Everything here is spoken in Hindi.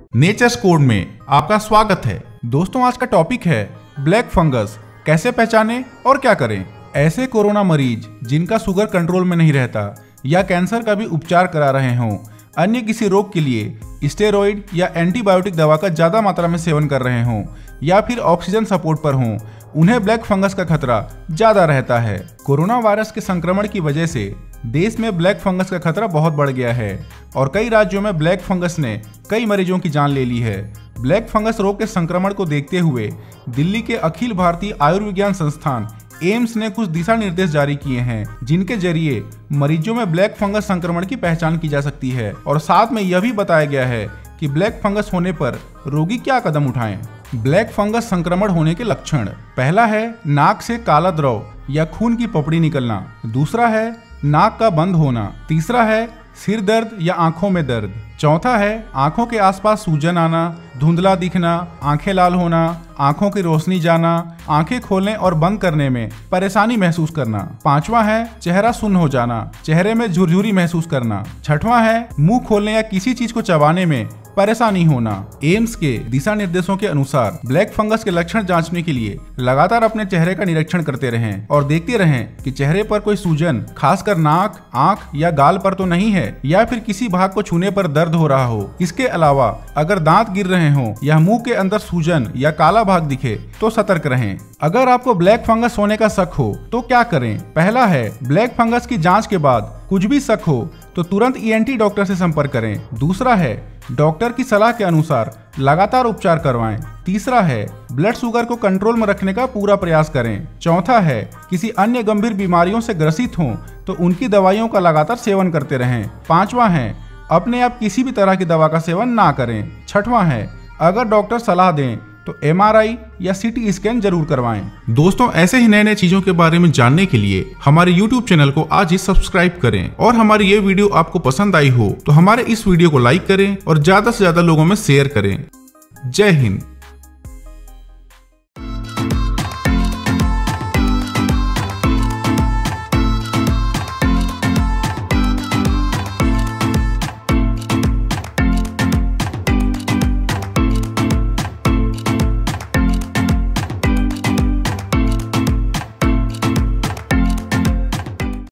नेचर्स कोड में आपका स्वागत है। दोस्तों, आज का टॉपिक है ब्लैक फंगस, कैसे पहचानें और क्या करें। ऐसे कोरोना मरीज जिनका शुगर कंट्रोल में नहीं रहता या कैंसर का भी उपचार करा रहे हों, अन्य किसी रोग के लिए स्टेरॉइड या एंटीबायोटिक दवा का ज्यादा मात्रा में सेवन कर रहे हों या फिर ऑक्सीजन सपोर्ट पर हों, उन्हें ब्लैक फंगस का खतरा ज्यादा रहता है। कोरोना वायरस के संक्रमण की वजह से देश में ब्लैक फंगस का खतरा बहुत बढ़ गया है और कई राज्यों में ब्लैक फंगस ने कई मरीजों की जान ले ली है। ब्लैक फंगस रोग के संक्रमण को देखते हुए दिल्ली के अखिल भारतीय आयुर्विज्ञान संस्थान एम्स ने कुछ दिशा निर्देश जारी किए हैं, जिनके जरिए मरीजों में ब्लैक फंगस संक्रमण की पहचान की जा सकती है और साथ में यह भी बताया गया है कि ब्लैक फंगस होने पर रोगी क्या कदम उठाएं। ब्लैक फंगस संक्रमण होने के लक्षण: पहला है नाक से काला द्रव या खून की पपड़ी निकलना, दूसरा है नाक का बंद होना, तीसरा है सिर दर्द या आंखों में दर्द, चौथा है आंखों के आसपास सूजन आना, धुंधला दिखना, आंखें लाल होना, आंखों की रोशनी जाना, आंखें खोलने और बंद करने में परेशानी महसूस करना, पांचवा है चेहरा सुन्न हो जाना, चेहरे में झुरझुरी महसूस करना, छठवां है मुंह खोलने या किसी चीज को चबाने में परेशानी होना। एम्स के दिशा निर्देशों के अनुसार ब्लैक फंगस के लक्षण जांचने के लिए लगातार अपने चेहरे का निरीक्षण करते रहें और देखते रहें कि चेहरे पर कोई सूजन, खासकर नाक, आंख या गाल पर तो नहीं है या फिर किसी भाग को छूने पर दर्द हो रहा हो। इसके अलावा अगर दांत गिर रहे हों या मुंह के अंदर सूजन या काला भाग दिखे तो सतर्क रहें। अगर आपको ब्लैक फंगस होने का शक हो तो क्या करें? पहला है ब्लैक फंगस की जांच के बाद कुछ भी शक हो तो तुरंत ईएनटी डॉक्टर से संपर्क करें। दूसरा है डॉक्टर की सलाह के अनुसार लगातार उपचार करवाएं। तीसरा है ब्लड शुगर को कंट्रोल में रखने का पूरा प्रयास करें। चौथा है किसी अन्य गंभीर बीमारियों से ग्रसित हों तो उनकी दवाइयों का लगातार सेवन करते रहें। पांचवा है अपने आप किसी भी तरह की दवा का सेवन ना करें। छठवां है अगर डॉक्टर सलाह दें तो एमआरआई या सीटी स्कैन जरूर करवाएं। दोस्तों, ऐसे ही नए नए चीजों के बारे में जानने के लिए हमारे यूट्यूब चैनल को आज ही सब्सक्राइब करें और हमारी ये वीडियो आपको पसंद आई हो तो हमारे इस वीडियो को लाइक करें और ज्यादा से ज्यादा लोगों में शेयर करें। जय हिंद।